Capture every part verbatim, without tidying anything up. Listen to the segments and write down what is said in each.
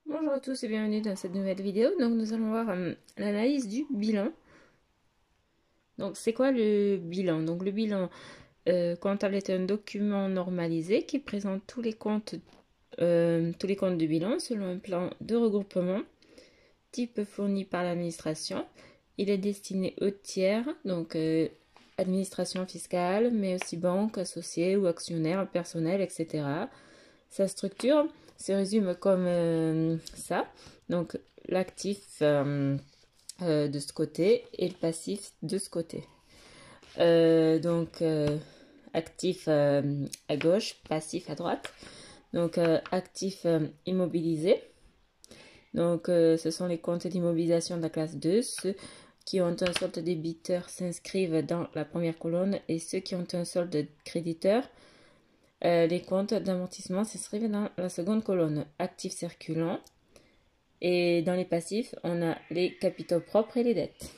Bonjour à tous et bienvenue dans cette nouvelle vidéo. Donc nous allons voir euh, l'analyse du bilan. Donc c'est quoi le bilan? Donc le bilan euh, comptable est un document normalisé qui présente tous les comptes, euh, tous les comptes du bilan selon un plan de regroupement type fourni par l'administration. Il est destiné aux tiers, donc euh, administration fiscale, mais aussi banque, associés ou actionnaires, personnel, et cetera. Sa structure se résume comme euh, ça. Donc l'actif euh, euh, de ce côté et le passif de ce côté. Euh, donc euh, actif euh, à gauche, passif à droite. Donc euh, actif euh, immobilisé. Donc euh, ce sont les comptes d'immobilisation de la classe deux. Ceux qui ont un solde débiteur s'inscrivent dans la première colonne et ceux qui ont un solde créditeur, Euh, les comptes d'amortissement s'inscrivent dans la seconde colonne, actifs circulants. Et dans les passifs, on a les capitaux propres et les dettes.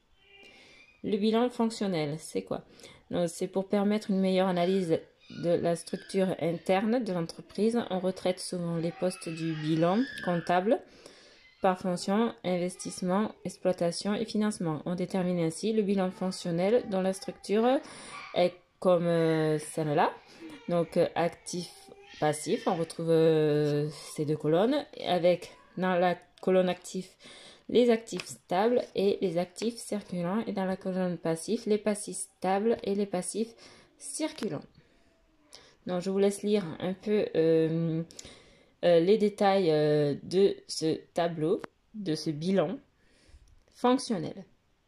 Le bilan fonctionnel, c'est quoi? C'est pour permettre une meilleure analyse de la structure interne de l'entreprise. On retraite souvent les postes du bilan comptable par fonction, investissement, exploitation et financement. On détermine ainsi le bilan fonctionnel dont la structure est comme euh, celle-là. Donc euh, actif, passif, on retrouve euh, ces deux colonnes avec dans la colonne actif les actifs stables et les actifs circulants et dans la colonne passif les passifs stables et les passifs circulants. Donc je vous laisse lire un peu euh, euh, les détails euh, de ce tableau, de ce bilan fonctionnel.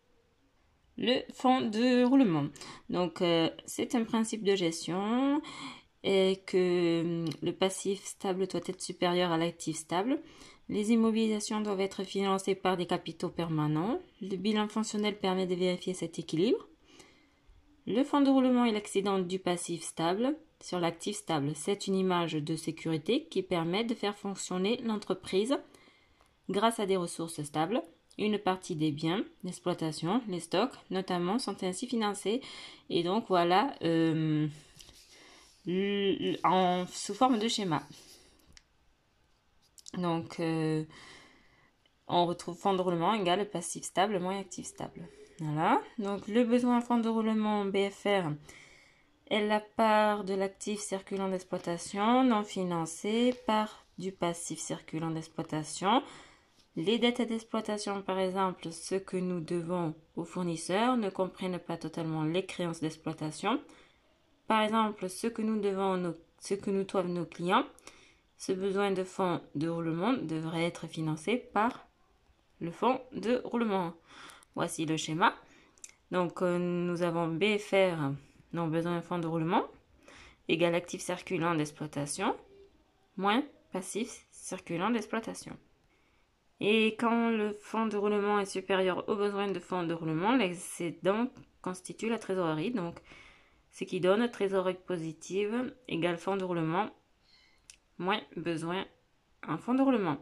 Le fonds de roulement. Donc, euh, c'est un principe de gestion et que le passif stable doit être supérieur à l'actif stable. Les immobilisations doivent être financées par des capitaux permanents. Le bilan fonctionnel permet de vérifier cet équilibre. Le fonds de roulement est l'accident du passif stable sur l'actif stable. C'est une image de sécurité qui permet de faire fonctionner l'entreprise grâce à des ressources stables. Une partie des biens d'exploitation, les stocks notamment, sont ainsi financés. Et donc voilà, euh, en, sous forme de schéma. Donc euh, on retrouve fonds de roulement égale passif stable moins actif stable. Voilà, donc le besoin en fonds de roulement B F R est la part de l'actif circulant d'exploitation non financé par du passif circulant d'exploitation. Les dettes d'exploitation, par exemple, ce que nous devons aux fournisseurs, ne comprennent pas totalement les créances d'exploitation. Par exemple, ce que nous devons, nos, ce que nous doivent nos clients, ce besoin de fonds de roulement devrait être financé par le fonds de roulement. Voici le schéma. Donc, euh, nous avons B F R, non besoin de fonds de roulement, égal actif circulant d'exploitation, moins passif circulant d'exploitation. Et quand le fonds de roulement est supérieur au besoin de fonds de roulement, l'excédent constitue la trésorerie. Donc, ce qui donne trésorerie positive égale fonds de roulement moins besoin en fonds de roulement.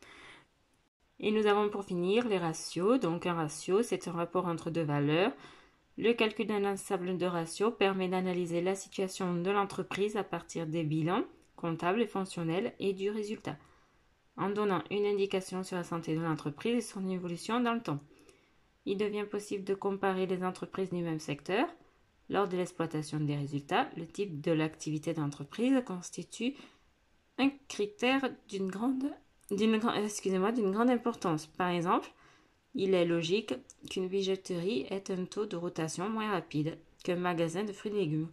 Et nous avons pour finir les ratios. Donc, un ratio, c'est un rapport entre deux valeurs. Le calcul d'un ensemble de ratios permet d'analyser la situation de l'entreprise à partir des bilans comptables et fonctionnels et du résultat, en donnant une indication sur la santé de l'entreprise et son évolution dans le temps. Il devient possible de comparer les entreprises du même secteur. Lors de l'exploitation des résultats, le type de l'activité d'entreprise constitue un critère d'une grande, d'une, excusez-moi, d'une grande importance. Par exemple, il est logique qu'une bijouterie ait un taux de rotation moins rapide qu'un magasin de fruits et légumes.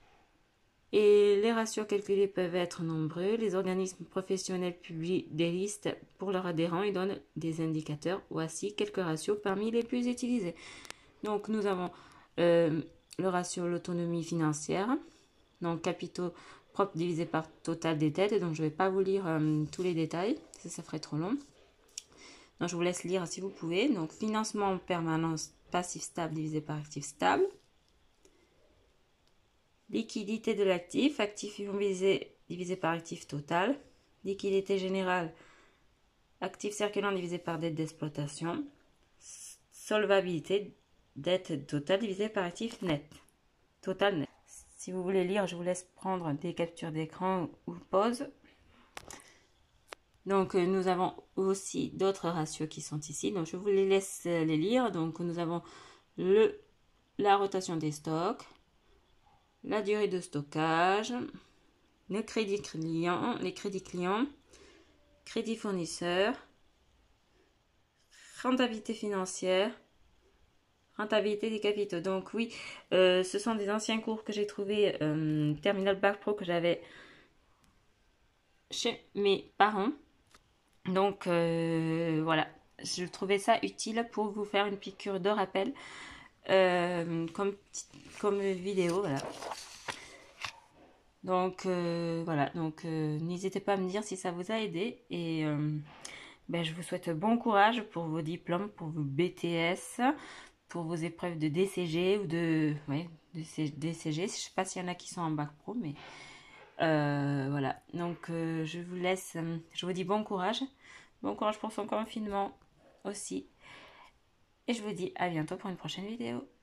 Et les ratios calculés peuvent être nombreux. Les organismes professionnels publient des listes pour leurs adhérents et donnent des indicateurs. Voici quelques ratios parmi les plus utilisés. Donc nous avons euh, le ratio l'autonomie financière, donc capitaux propres divisé par total des dettes. Donc je ne vais pas vous lire euh, tous les détails, ça, ça ferait trop long. Donc je vous laisse lire si vous pouvez. Donc financement en permanence passif stable divisé par actif stable. Liquidité de l'actif, actif immobilisé divisé par actif total. Liquidité générale, actif circulant divisé par dette d'exploitation. Solvabilité, dette totale divisée par actif net. Total net. Si vous voulez lire, je vous laisse prendre des captures d'écran ou pause. Donc, euh, nous avons aussi d'autres ratios qui sont ici. Donc, je vous les laisse les lire. Donc, nous avons le, la rotation des stocks, la durée de stockage, le crédit client, les crédits clients, crédit fournisseur, rentabilité financière, rentabilité des capitaux. Donc, oui, euh, ce sont des anciens cours que j'ai trouvés, euh, Terminal Bac Pro, que j'avais chez mes parents. Donc euh, voilà, je trouvais ça utile pour vous faire une piqûre de rappel euh, comme, comme vidéo. Voilà. Donc euh, voilà, donc euh, n'hésitez pas à me dire si ça vous a aidé. Et euh, ben, je vous souhaite bon courage pour vos diplômes, pour vos B T S, pour vos épreuves de D C G ou de, ouais, de D C G. Je ne sais pas s'il y en a qui sont en bac pro, mais euh, voilà. Donc euh, je vous laisse, je vous dis bon courage. Bon courage pour son confinement aussi. Et je vous dis à bientôt pour une prochaine vidéo.